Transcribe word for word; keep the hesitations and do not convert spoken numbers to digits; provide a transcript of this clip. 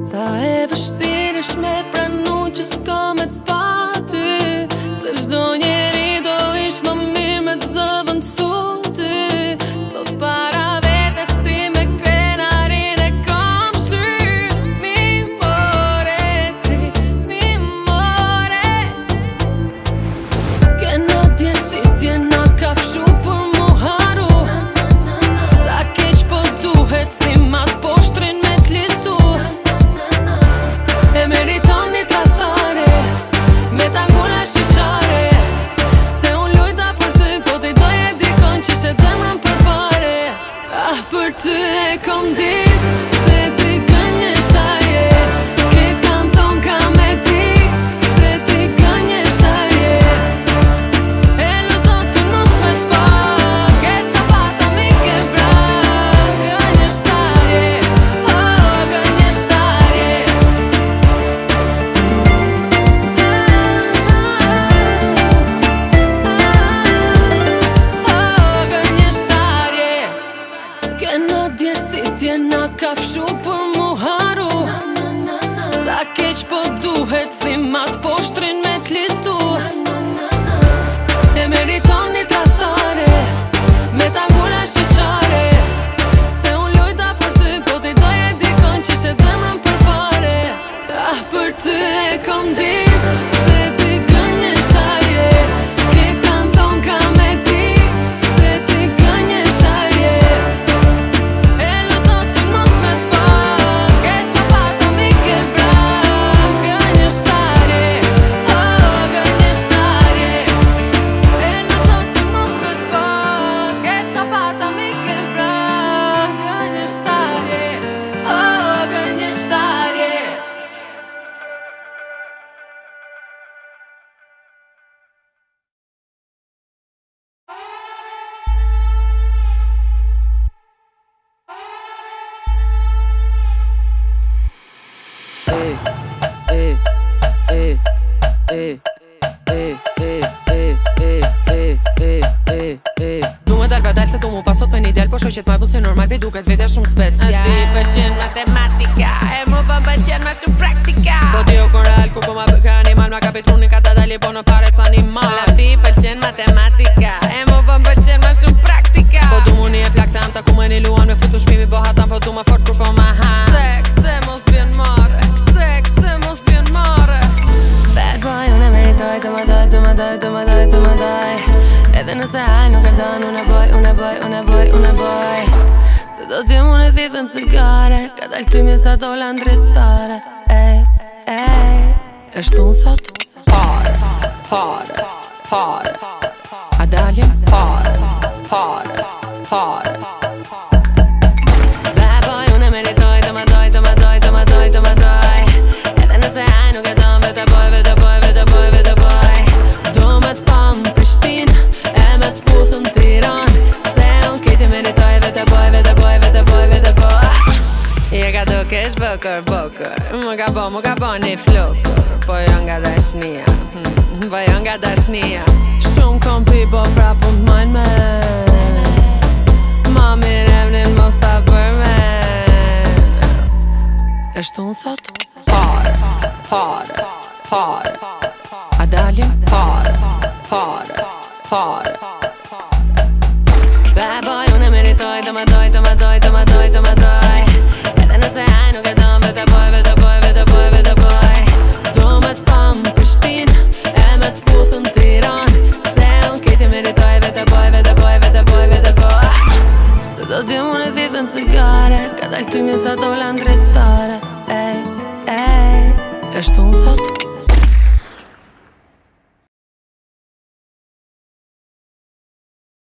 Sa e vështirë është me pranu që s'ka me pa ty, se çdo njeri do ish më mirë me të zëvendësu ty. Sot para vetes ti me krenarin e kam shtyr. Mi more ti, mi more. Kena dje si dje na ka fshu për mu haru. Sa keq po duhet si mat poshtrin me t'listu. E meriton një tradhtare, me t'angulla shqyqare. Se unë lujta për ty, po t'i doje dikon që she zemrën për pare. Ah, për ty e kom dit, se ti gënjeshtarje. Kit kanton ka me ti, se ti gënjeshtarje. E lu zotin mos me t'pa, ke qapata mi ke vra. Gënjeshtarje, oh, gënjeshtarje. Kena djesh si tje na ka fshu për mu haru. Sa keq po duhet si mat poshtrin me t'listu. E meriton një tradhtare, me t'angulla shqyqare. Se unë lujta për ty, po t'i doje dikon që she zemrën për pare. Ah, për ty e kom dit, se ti gënjeshtarje. Kit kanton ka me ti, se ti gënjeshtarje. E lu zotin mos me t'pa, ke qapata mi ke vra. Gënjeshtarje, oh, gënjeshtarje. E lu zotin mos me t'pa, ke qapata mi ke vra. Gënjeshtarje, oh, gënjeshtarje. Du me dal pa dal se tu mu pasot me një del, po shoqet ma busi normal pi duket vete shumë special. A ti pëlqen matematika, e mu pa pëlqen ma shumë praktika. Po ti o koral, ku po ma bëka animal, ma ka petruni ka da dali po në parec animal. A ti pëlqen matematika, e mu pa pëlqen ma shumë praktika. Po du mu një e flak se am ta ku me një luan me futu shpimi po hatan, po du ma fort kur po ma han. Se, se mos t'vjen mare, se, se mos t'vjen mare. Bad boy, unë e meritoj të më doj, të më doj, të më doj, të më doj. Edhe nëse haj nuk e don, unë e boj, unë e boj, unë e boj, unë e boj. Se do t'jem unë e thithën cigare, ka dal t'ymi sa dola ndritare. Ej, ej, është unë sot? Pare, pare, pare. A dalim? Pare, pare, pare. Bad boy, unë e meritoj të më doj, të më doj, të më doj, të më doj. Edhe nëse haj nuk e don, vete boj, vete boj, vete boj, vete boj. Do me t'pam Prishtin, e me t'puthën Tiran. Se unë kiti meritoj, vete boj, vete boj, vete boj, vete boj. Je ka dukesh bëkër, bëkër. Më ka bo, më ka bo një flokër. Po jo nga dashnia, hmm, po jo nga dashnia. Shumë kom pi, po prapë unë t'majnë me. Ma mirë emnin mos ta përmen. është unë sot? Pare, pare, pare. A dalim? Pare, pare, pare. Bad boy, unë e meritoj të më doj, të më doj, të më doj, të më doj. Edhe nëse haj nuk e don, vete boj, vete boj, vete boj, vete boj. Do me t'pam Prishtin, e me t'puthën Tiran. Se unë kiti meritoj, vete boj, vete boj, vete boj, vete boj. Se do t'jem unë e thithën cigare, ka dal t'ymi sa dola ndritare. Ej, ej, është unë sot?